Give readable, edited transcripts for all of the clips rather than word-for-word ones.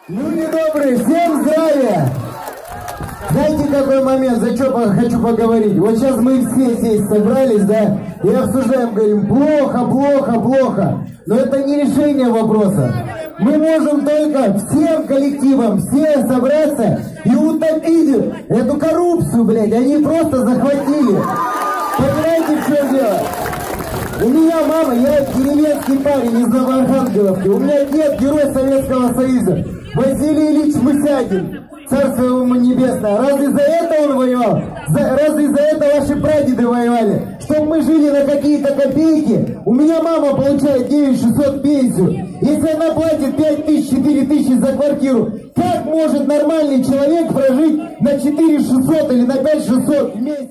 Люди добрые, всем здравия! Знаете, какой момент, за что хочу поговорить? Вот сейчас мы все здесь собрались, да, и обсуждаем, говорим, плохо, плохо, плохо. Но это не решение вопроса. Мы можем только всем коллективам, все собраться и утопить эту коррупцию, блядь. Они просто захватили. Понимаете, что дело? У меня мама, я деревенский парень из Новоархангеловки. У меня дед герой Советского Союза. Василий Ильич Мусягин. Царство ему небесное. Разве за это он воевал? Разве за это ваши прадеды воевали? Чтобы мы жили на какие-то копейки? У меня мама получает 9600 пенсию. Если она платит 5000, 4000 за квартиру, как может нормальный человек прожить на 4600 или на 5600 в месяц?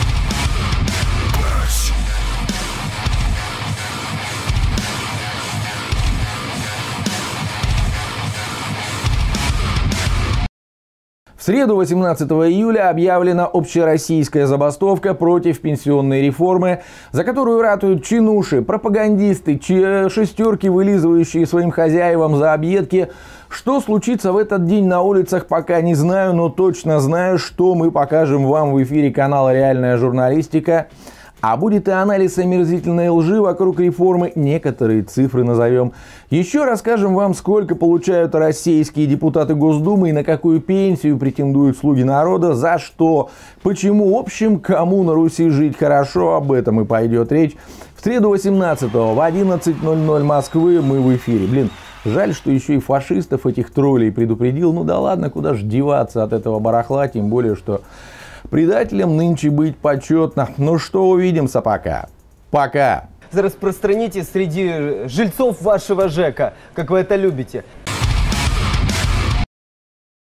В среду 18 июля объявлена общероссийская забастовка против пенсионной реформы, за которую ратуют чинуши, пропагандисты, шестерки, вылизывающие своим хозяевам за объедки. Что случится в этот день на улицах, пока не знаю, но точно знаю, что мы покажем вам в эфире канала «Реальная журналистика». А будет и анализ омерзительной лжи вокруг реформы, некоторые цифры назовем. Еще расскажем вам, сколько получают российские депутаты Госдумы и на какую пенсию претендуют слуги народа, за что, почему, в общем, кому на Руси жить хорошо, об этом и пойдет речь. В среду 18-го в 11:00 Москвы мы в эфире. Блин, жаль, что еще и фашистов этих троллей предупредил. Ну да ладно, куда же деваться от этого барахла, тем более, что... предателям нынче быть почетно. Ну что, увидимся пока. Пока. Распространите среди жильцов вашего ЖЭКа, как вы это любите.